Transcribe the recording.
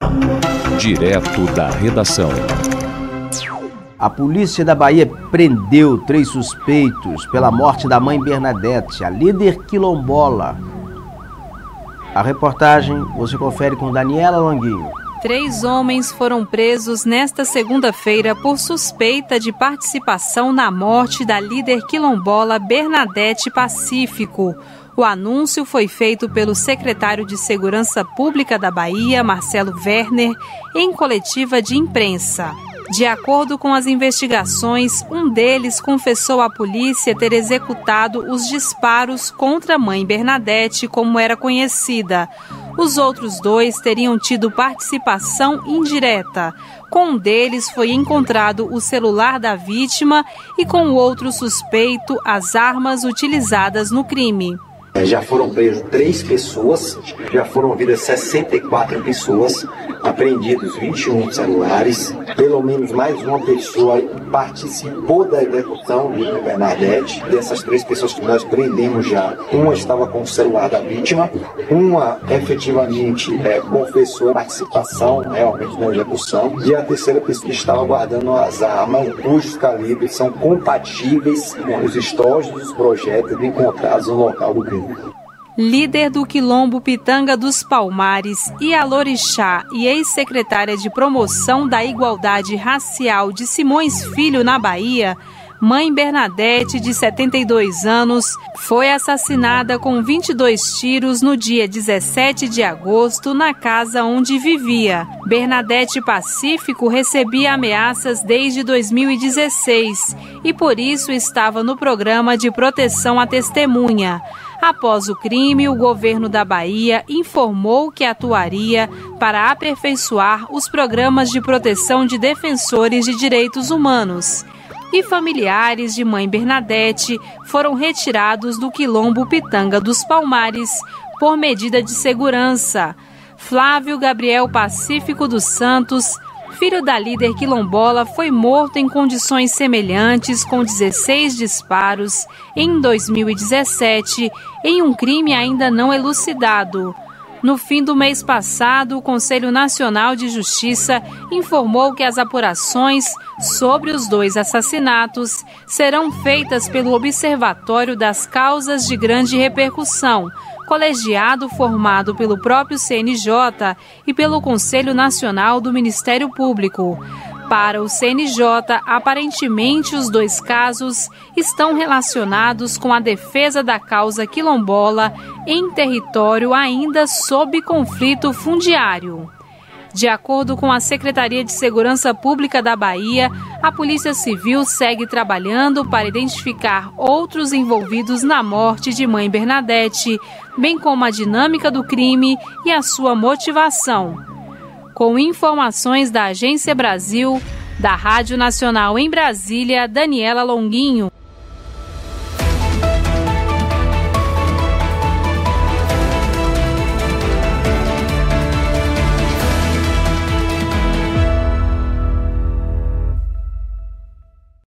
Direto da redação. A polícia da Bahia prendeu 3 suspeitos pela morte da mãe Bernadette, a líder quilombola. A reportagem você confere com Daniela Longuinho. 3 homens foram presos nesta segunda-feira por suspeita de participação na morte da líder quilombola Bernadette Pacífico. O anúncio foi feito pelo secretário de Segurança Pública da Bahia, Marcelo Werner, em coletiva de imprensa. De acordo com as investigações, um deles confessou à polícia ter executado os disparos contra a mãe Bernadette, como era conhecida. Os outros 2 teriam tido participação indireta. Com um deles foi encontrado o celular da vítima e com o outro suspeito as armas utilizadas no crime. Já foram presas 3 pessoas, já foram ouvidas 64 pessoas, apreendidos 21 celulares, pelo menos mais uma pessoa participou da execução de Bernadette. Dessas 3 pessoas que nós prendemos já, uma estava com o celular da vítima, uma efetivamente confessou a participação realmente na execução, e a terceira pessoa estava guardando as armas, cujos calibres são compatíveis com os estojos dos projéteis encontrados no local do crime. Líder do Quilombo Pitanga dos Palmares, Ialorixá e ex-secretária de Promoção da Igualdade Racial de Simões Filho, na Bahia, mãe Bernadette, de 72 anos, foi assassinada com 22 tiros no dia 17 de agosto na casa onde vivia. Bernadette Pacífico recebia ameaças desde 2016 e por isso estava no programa de proteção à testemunha. Após o crime, o governo da Bahia informou que atuaria para aperfeiçoar os programas de proteção de defensores de direitos humanos. E familiares de mãe Bernadette foram retirados do Quilombo Pitanga dos Palmares por medida de segurança. Flávio Gabriel Pacífico dos Santos, filho da líder quilombola, foi morto em condições semelhantes, com 16 disparos, em 2017, em um crime ainda não elucidado. No fim do mês passado, o Conselho Nacional de Justiça informou que as apurações sobre os 2 assassinatos serão feitas pelo Observatório das Causas de Grande Repercussão, colegiado formado pelo próprio CNJ e pelo Conselho Nacional do Ministério Público. Para o CNJ, aparentemente os 2 casos estão relacionados com a defesa da causa quilombola em território ainda sob conflito fundiário. De acordo com a Secretaria de Segurança Pública da Bahia, a Polícia Civil segue trabalhando para identificar outros envolvidos na morte de mãe Bernadette, bem como a dinâmica do crime e a sua motivação. Com informações da Agência Brasil, da Rádio Nacional em Brasília, Daniela Longuinho.